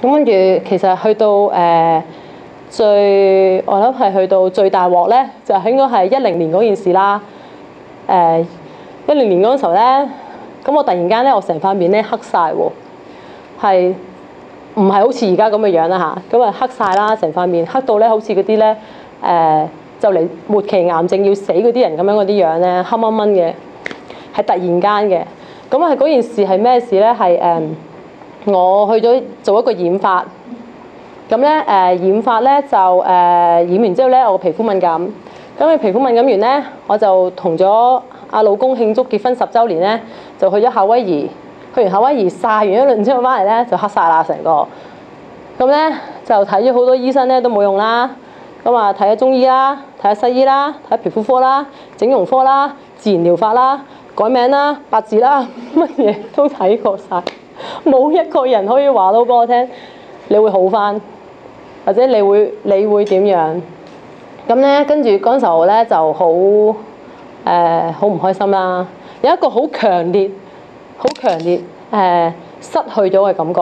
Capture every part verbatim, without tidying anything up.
咁跟住其實去到誒、呃、最，我諗係去到最大鑊咧，就應該係一零年嗰件事啦。誒一零年嗰陣時候咧，咁我突然間咧，我成塊面咧黑晒喎，係唔係好似而家咁嘅樣啦嚇？咁啊黑晒啦，成塊面黑到咧，好似嗰啲咧誒就嚟末期癌症要死嗰啲人咁樣嗰啲樣咧，黑掹掹嘅，係突然間嘅。咁啊嗰件事係咩事咧？係誒。呃我去咗做一個染髮，咁咧誒染髮咧就誒、呃、染完之後咧，我皮膚敏感，咁你皮膚敏感完咧，我就同咗阿老公慶祝結婚十週年咧，就去咗夏威夷，去完夏威夷曬完一輪之後翻嚟咧，就黑晒啦成個，咁咧就睇咗好多醫生咧都冇用啦，咁啊睇下中醫啦，睇下西醫啦，睇下皮膚科啦、整容科啦、自然療法啦、改名啦、八字啦，乜嘢都睇過晒。冇一個人可以話到俾我聽，你會好返，或者你會你會點樣？咁咧，跟住嗰陣時候咧就好誒，好唔開心啦。有一個好強烈、好強烈誒、呃、失去咗嘅感覺。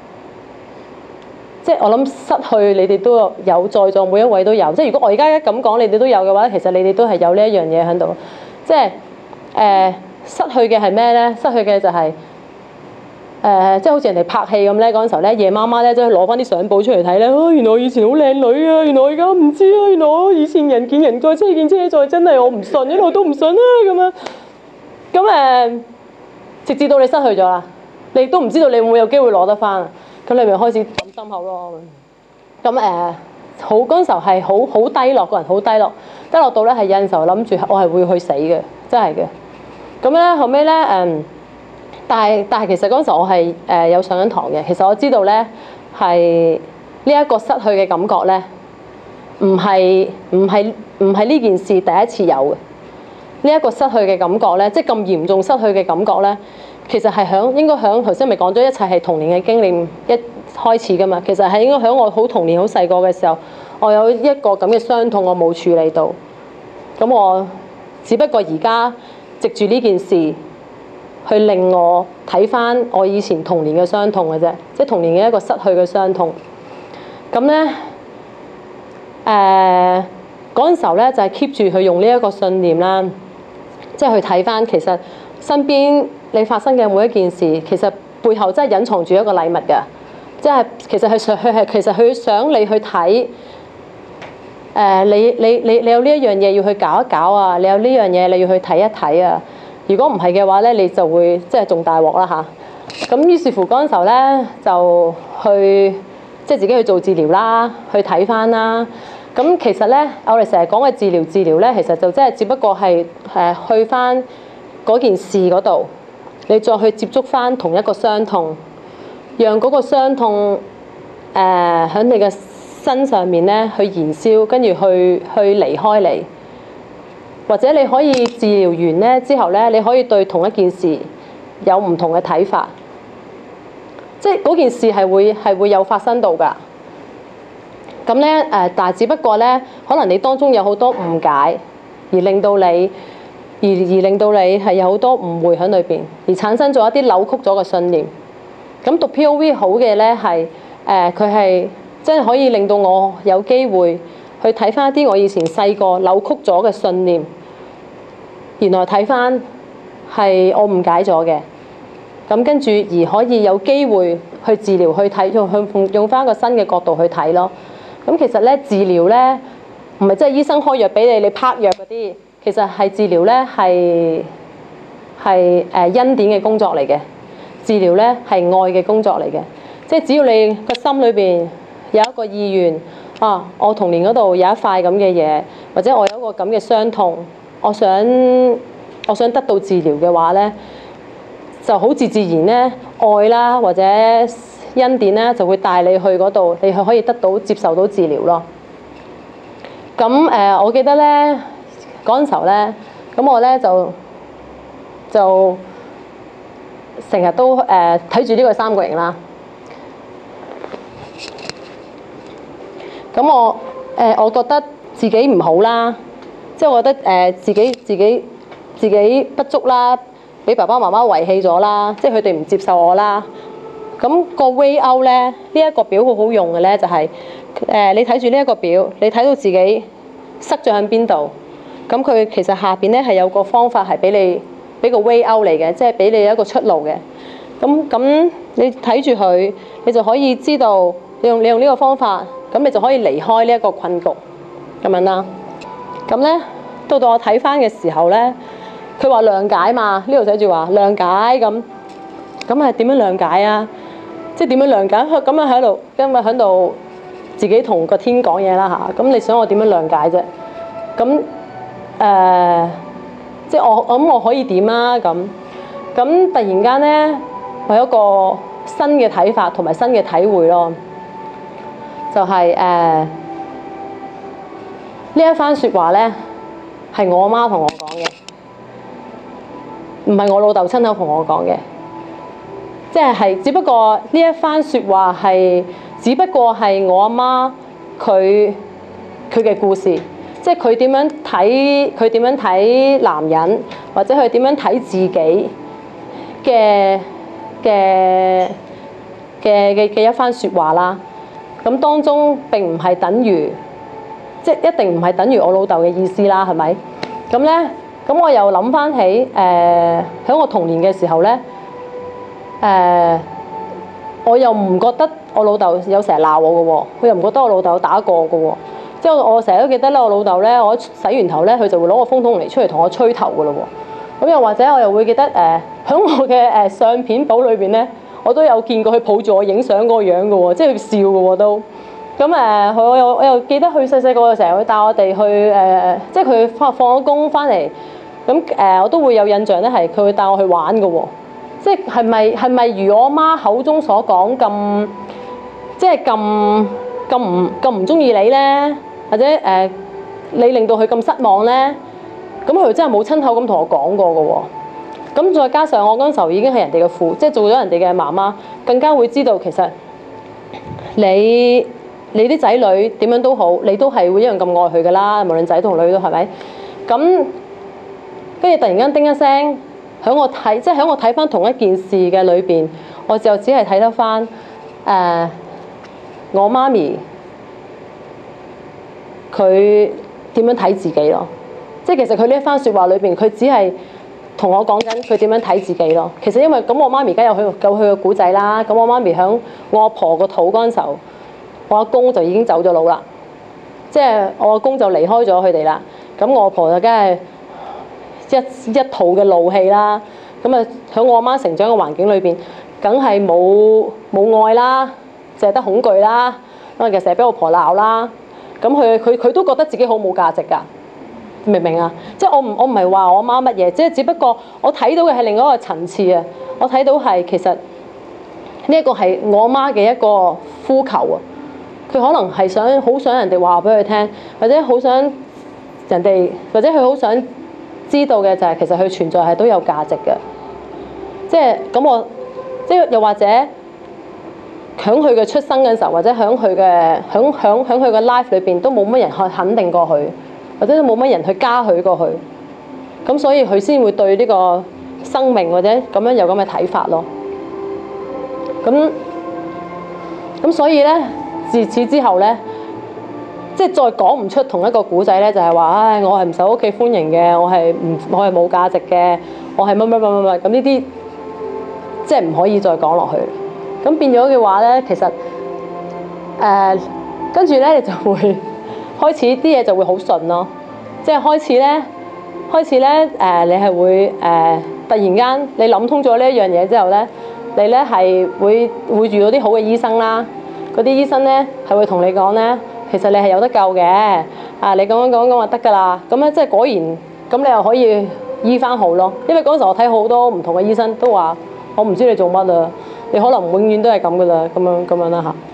即係我諗失去你哋都有，在座每一位都有。即係如果我而家一咁講，你哋都有嘅話，其實你哋都係有呢一樣嘢喺度。即係誒、呃、失去嘅係咩咧？失去嘅就係、是。誒、呃，即係好似人哋拍戲咁咧，嗰陣時候咧，夜媽媽咧，即係攞翻啲相簿出嚟睇咧，啊，原來我以前好靚女啊，原來我而家唔知啊，原來我以前人見人載，車見車載，真係我唔信，一路都唔信啊咁樣。咁誒、呃，直至到你失去咗啦，你都唔知道你會唔會有機會攞得翻，咁你咪開始揼心口咯。咁誒，好嗰陣時候係好好低落，個人好低落，低落到咧係有陣時候諗住我係會去死嘅，真係嘅。咁咧後尾咧誒。嗯但係但係其實嗰陣時我係誒、呃、有上緊堂嘅，其實我知道咧係呢一個失去嘅感覺咧，唔係唔係唔係呢件事第一次有嘅。呢、這、一個失去嘅感覺咧，即係咁嚴重失去嘅感覺咧，其實係響應該響頭先咪講咗一切係童年嘅經歷一開始噶嘛。其實係應該響我好童年好細個嘅時候，我有一個咁嘅傷痛，我冇處理到。咁我只不過而家藉住呢件事。去令我睇返我以前童年嘅傷痛嘅啫，即係童年嘅一個失去嘅傷痛。咁咧，誒嗰陣時候咧就係 keep 住去用呢一個信念啦，即係去睇返其實身邊你發生嘅每一件事，其實背後真係隱藏住一個禮物㗎。即係其實係想佢係其實佢想你去睇，誒、呃、你你你你有呢一樣嘢要去搞一搞啊，你有呢樣嘢你要去睇一睇啊。如果唔係嘅話咧，你就會即係仲大鑊啦嚇。咁於是乎嗰陣時候咧，就去即係自己去做治療啦，去睇翻啦。咁其實咧，我哋成日講嘅治療治療咧，其實就即係只不過係誒去翻嗰件事嗰度，你再去接觸翻同一個傷痛，讓嗰個傷痛誒喺、呃、你嘅身上面咧去燃燒，跟住去去離開你。或者你可以治療完咧之後咧，你可以對同一件事有唔同嘅睇法，即係嗰件事係會係會有發生到㗎。咁咧誒，但係只不過咧，可能你當中有好多誤解，而令到你而而令到你係有好多誤會喺裏邊，而產生咗一啲扭曲咗嘅信念。咁讀 P O V 好嘅咧係誒，佢係真係可以令到我有機會。去睇翻一啲我以前細個扭曲咗嘅信念，原來睇翻係我誤解咗嘅，咁跟住而可以有機會去治療，去睇用去用翻個新嘅角度去睇咯。咁其實咧治療咧唔係即係醫生開藥俾你，你拍藥嗰啲，其實係治療咧係係誒恩典嘅工作嚟嘅，治療咧係愛嘅工作嚟嘅，即係只要你個心裏邊有一個意願。啊！我童年嗰度有一塊咁嘅嘢，或者我有一個咁嘅傷痛，我想我想得到治療嘅話咧，就好自自然咧，愛啦或者恩典咧就會帶你去嗰度，你係可以得到接受到治療咯。咁誒、呃，我記得咧嗰陣時候咧，咁我咧就就成日都誒睇住呢個三角形啦。咁我誒、呃，我覺得自己唔好啦，即係我覺得誒、呃、自己自己自己不足啦，俾爸爸媽媽遺棄咗啦，即係佢哋唔接受我啦， 咁個 way out 咧，呢一個表好好用嘅咧，就係誒你睇住呢一個表，你睇到自己塞咗喺邊度，咁佢其實下邊咧係有個方法係俾你俾個 way out 嚟嘅，即係俾你一個出路嘅。咁咁你睇住佢，你就可以知道你用你用呢個方法，咁你就可以離開呢一個困局咁樣啦。咁咧到到我睇翻嘅時候咧，佢話諒解嘛，呢度寫住話諒解咁，咁係點樣諒解啊？即係點樣諒解？咁樣喺度，因為喺度自己同個天講嘢啦嚇。咁你想我點樣諒解啫？咁誒、呃，即係我我諗我可以點啊？咁咁突然間咧，我有一個新嘅睇法同埋新嘅體會咯，就係誒呢一番説話咧，係我媽同我講嘅，唔係我老豆親口同我講嘅。即係係，只不過呢一番説話係，只不過係我阿媽佢佢嘅故事，即係佢點樣睇佢點樣睇男人，或者佢點樣睇自己嘅嘅嘅嘅嘅一番説話啦。咁當中並唔係等於，即係一定唔係等於我老豆嘅意思啦，係咪？咁咧，咁我又諗翻起誒，喺、呃、我童年嘅時候咧。誒、呃，我又唔覺得我老豆有成日鬧我嘅喎，佢又唔覺得我老豆有打過我嘅喎。即係我成日都記得咧，我老豆咧，我洗完頭咧，佢就會攞個風筒嚟出嚟同我吹頭嘅咯喎。咁又或者我又會記得誒，喺、呃、我嘅誒相片簿裏邊咧，我都有見過佢抱住我影相嗰個樣嘅喎，即係佢笑嘅喎都。咁誒，佢、呃、我又我又記得佢細細個嘅時候，佢帶我哋去誒、呃，即係佢放放咗工翻嚟，咁誒、呃、我都會有印象咧，係佢會帶我去玩嘅喎。即係係咪係咪如我媽口中所講咁，即係咁咁唔咁唔中意你咧，或者誒、呃、你令到佢咁失望咧？咁佢真係冇親口咁同我講過嘅喎。咁再加上我嗰陣時候已經係人哋嘅父，即係做咗人哋嘅媽媽，更加會知道其實你你啲仔女點樣都好，你都係會一樣咁愛佢㗎啦，無論仔同女都係咪？咁跟住突然間叮一聲。喺我睇，即係喺我睇翻同一件事嘅裏邊，我就只係睇得翻誒、呃、我媽咪佢點樣睇自己咯。即係其實佢呢一番説話裏邊，佢只係同我講緊佢點樣睇自己咯。其實因為咁，我媽咪而家有佢有佢嘅古仔啦。咁我媽咪喺我阿婆個肚嗰陣時候，我阿公就已經走咗佬啦。即係我阿公就離開咗佢哋啦。咁我阿婆就梗係一一肚嘅怒氣啦，咁啊喺我阿媽成長嘅環境裏邊，梗係冇冇愛啦，淨係得恐懼啦，咁啊其實成日俾我婆鬧啦，咁佢佢佢都覺得自己好冇價值㗎，明唔明啊？即係我唔我唔係話我阿媽乜嘢，即係只不過我睇到嘅係另外一個層次啊，我睇到係其實呢一個係我阿媽嘅一個呼求啊，佢可能係想好想人哋話俾佢聽，或者好想人哋，或者佢好想知道嘅就係其實佢存在係都有價值嘅，即係咁我即係又或者喺佢嘅出生嘅時候，或者喺佢嘅喺喺喺佢嘅 life 裏邊都冇乜人去肯定過佢，或者都冇乜人去嘉許過佢，咁所以佢先會對呢個生命或者咁樣有咁嘅睇法咯。咁咁所以咧，自此之後咧。即係再講唔出同一個古仔咧，就係話，唉，我係唔受屋企歡迎嘅，我係唔，我係冇價值嘅，我係乜乜乜乜乜，咁呢啲即係唔可以再講落去。咁變咗嘅話咧，其實誒跟住咧，你就會開始啲嘢就會好順咯。即係開始咧，開始咧誒、呃，你係會誒、呃、突然間你諗通咗呢一樣嘢之後咧，你咧係會會遇到啲好嘅醫生啦。嗰啲醫生咧係會同你講咧。其實你係有得救嘅，啊！你咁樣講講就得㗎啦，咁咧即係果然，咁你又可以醫翻好咯。因為嗰陣時我睇好多唔同嘅醫生都話，我唔知你做乜啊，你可能永遠都係咁㗎啦，咁樣咁樣啦嚇。